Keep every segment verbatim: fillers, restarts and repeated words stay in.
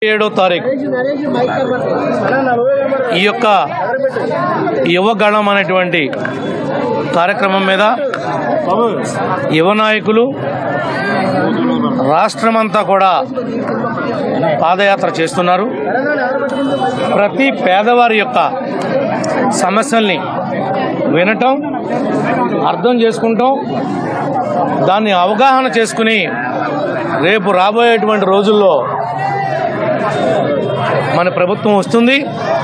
ఏడో తారీఖు ఈ యొక్క యువగణం అనేటువంటి కార్యక్రమం మీద యువ నాయకులు రాష్ట్రమంతా కూడా పాదయాత్ర చేస్తున్నారు. ప్రతి పేదవారి యొక్క సమస్యల్ని వినటం, అర్థం చేసుకుంటాం, దాన్ని అవగాహన చేసుకుని రేపు రాబోయేటువంటి రోజుల్లో మన ప్రభుత్వం వస్తుంది.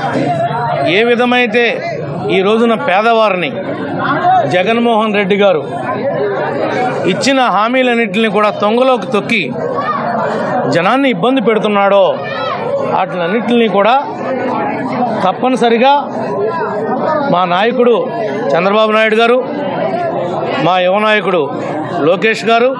ఏ విధమైతే ఈ రోజున పేదవారిని జగన్మోహన్ రెడ్డి గారు ఇచ్చిన హామీలన్నింటినీ కూడా తొంగలోకి తొక్కి జనాన్ని ఇబ్బంది పెడుతున్నాడో వాటిలన్నింటినీ కూడా తప్పనిసరిగా మా నాయకుడు చంద్రబాబు నాయుడు గారు, మా యువ నాయకుడు లోకేష్ గారు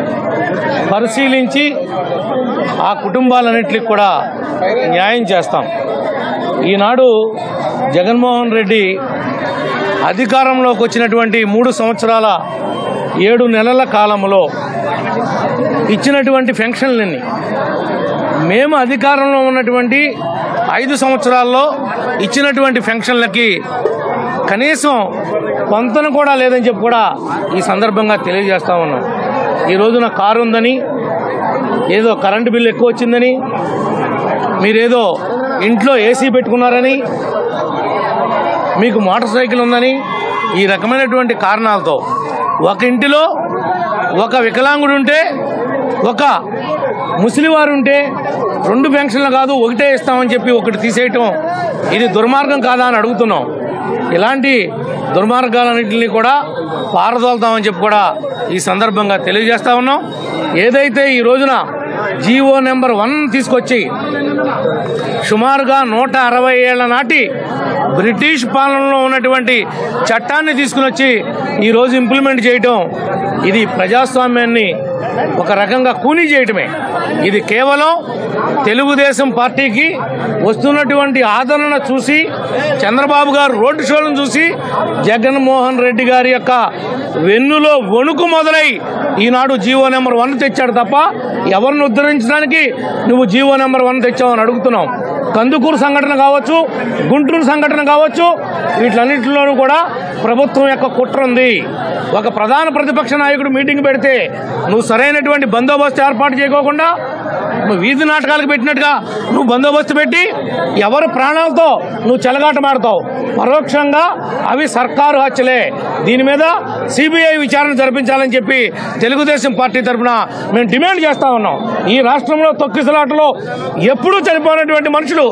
పరిశీలించి ఆ కుటుంబాలన్నింటికి కూడా న్యాయం చేస్తాం. ఈనాడు జగన్మోహన్ రెడ్డి అధికారంలోకి వచ్చినటువంటి మూడు సంవత్సరాల ఏడు నెలల కాలంలో ఇచ్చినటువంటి పెన్షన్లన్నీ మేము అధికారంలో ఉన్నటువంటి ఐదు సంవత్సరాల్లో ఇచ్చినటువంటి పెన్షన్లకి కనీసం పొంతన కూడా లేదని చెప్పి కూడా ఈ సందర్భంగా తెలియజేస్తా ఉన్నాం. ఈ రోజున కారు ఉందని, ఏదో కరెంటు బిల్లు ఎక్కువ వచ్చిందని, మీరేదో ఇంట్లో ఏసీ పెట్టుకున్నారని, మీకు మోటార్ సైకిల్ ఉందని, ఈ రకమైనటువంటి కారణాలతో ఒక ఇంటిలో ఒక వికలాంగుడు ఉంటే, ఒక ముసలివారు ఉంటే రెండు పెన్షన్లు కాదు ఒకటే ఇస్తామని చెప్పి ఒకటి తీసేయటం ఇది దుర్మార్గం కాదా అని అడుగుతున్నాం. ఇలాంటి దుర్మార్గాలన్నింటినీ కూడా పారదోలుతామని చెప్పి కూడా ఈ సందర్భంగా తెలియజేస్తా ఉన్నాం. ఏదైతే ఈ రోజున జీవో నెంబర్ వన్ తీసుకొచ్చి సుమారుగా నూట అరవై ఏళ్ల నాటి బ్రిటిష్ పాలనలో ఉన్నటువంటి చట్టాన్ని తీసుకుని వచ్చి ఈరోజు ఇంప్లిమెంట్ చేయటం ఇది ప్రజాస్వామ్యాన్ని ఒక రకంగా కూనీ చేయటమే. ఇది కేవలం తెలుగుదేశం పార్టీకి వస్తున్నటువంటి ఆదరణ చూసి, చంద్రబాబు గారు రోడ్డు షోలను చూసి, జగన్మోహన్ రెడ్డి గారి యొక్క వెన్నులో వణుకు మొదలై ఈనాడు జీవో నెంబర్ వన్ తెచ్చాడు తప్ప ఎవరిని ఉద్ధరించడానికి నువ్వు జీవో నెంబర్ వన్ తెచ్చావని అడుగుతున్నాం. కందుకూరు సంఘటన కావచ్చు, గుంటూరు సంఘటన కావచ్చు, వీటిలన్నింటిలోనూ కూడా ప్రభుత్వం యొక్క కుట్ర ఉంది. ఒక ప్రధాన ప్రతిపక్ష నాయకుడు మీటింగ్ పెడితే నువ్వు సరైనటువంటి బందోబస్తు ఏర్పాటు చేయకోకుండా నువ్వు వీధి నాటకాలకు పెట్టినట్టుగా నువ్వు బందోబస్తు పెట్టి ఎవరు ప్రాణాలతో నువ్వు చెలగాటమాడతావు. పరోక్షంగా అవి సర్కారు హత్యలే. దీని మీద సిబిఐ విచారణ జరిపించాలని చెప్పి తెలుగుదేశం పార్టీ తరఫున మేము డిమాండ్ చేస్తా ఉన్నాం. ఈ రాష్ట్రంలో తొక్కిసలాటలో ఎప్పుడూ చనిపోయినటువంటి మనుషులు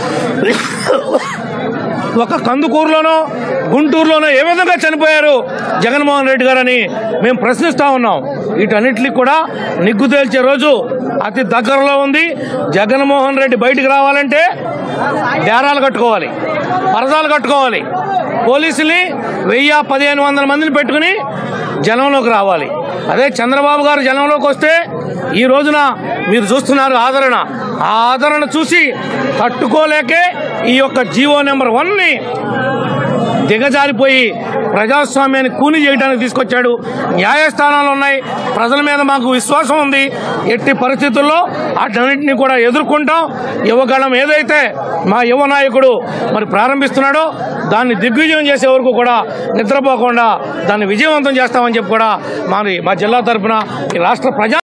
ఒక కందుకూరులోనో గుంటూరులోనో ఏ విధంగా చనిపోయారు జగన్మోహన్ రెడ్డి గారని మేము ప్రశ్నిస్తా ఉన్నాం. వీటన్నిటికి కూడా నిగ్గు తేల్చే రోజు అతి దగ్గరలో ఉంది. జగన్మోహన్ రెడ్డి బయటికి రావాలంటే డేరాలు కట్టుకోవాలి, పరదాలు కట్టుకోవాలి, పోలీసుల్ని వెయ్యి పదిహేను వందల మందిని పెట్టుకుని జనంలోకి రావాలి. అదే చంద్రబాబు గారు జనంలోకి వస్తే ఈ రోజున మీరు చూస్తున్నారు ఆదరణ. ఆ ఆదరణ చూసి తట్టుకోలేకే ఈ యొక్క జీవో నెంబర్ వన్ని దిగజారిపోయి ప్రజాస్వామ్యాన్ని కూని చేయడానికి తీసుకొచ్చాడు. న్యాయస్థానాలు ఉన్నాయి, ప్రజల మీద మాకు విశ్వాసం ఉంది. ఎట్టి పరిస్థితుల్లో వాటన్నింటినీ కూడా ఎదుర్కొంటాం. యువగణం ఏదైతే మా యువ నాయకుడు మరి ప్రారంభిస్తున్నాడో దాన్ని దిగ్విజయం చేసే వరకు కూడా నిద్రపోకుండా దాన్ని విజయవంతం చేస్తామని చెప్పి కూడా మరి మా జిల్లా తరఫున ఈ రాష్ట్ర ప్రజా